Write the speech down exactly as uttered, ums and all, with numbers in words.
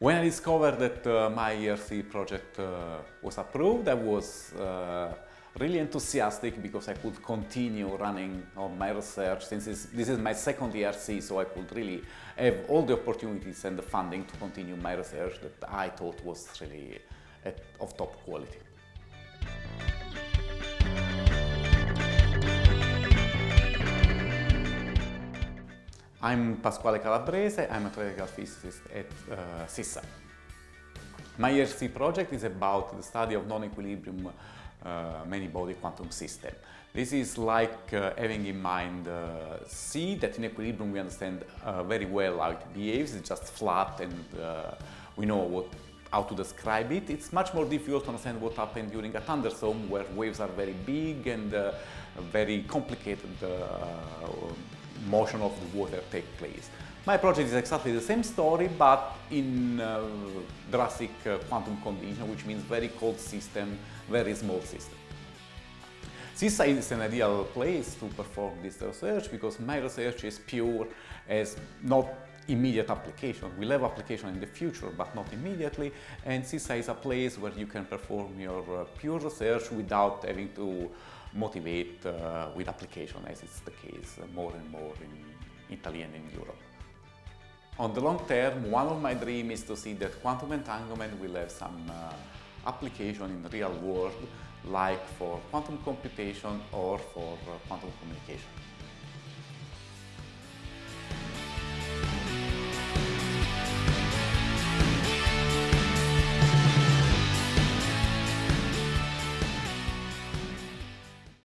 When I discovered that uh, my E R C project uh, was approved, I was uh, really enthusiastic because I could continue running on my research since this, this is my second E R C, so I could really have all the opportunities and the funding to continue my research that I thought was really at, of top quality. I'm Pasquale Calabrese, I'm a theoretical physicist at uh, SISSA. My E R C project is about the study of non-equilibrium uh, many-body quantum system. This is like uh, having in mind uh, C, that in equilibrium we understand uh, very well how it behaves, it's just flat and uh, we know what, how to describe it. It's much more difficult to understand what happened during a thunderstorm where waves are very big and uh, very complicated uh, motion of the water take place. My project is exactly the same story, but in uh, drastic uh, quantum condition, which means very cold system, very small system. SISSA is an ideal place to perform this research because my research is pure, as not immediate application. We'll have application in the future, but not immediately, and SISSA is a place where you can perform your uh, pure research without having to motivate uh, with application, as it's the case uh, more and more in Italy and in Europe. On the long term, one of my dreams is to see that quantum entanglement will have some uh, application in the real world, like for quantum computation or for uh, quantum communication.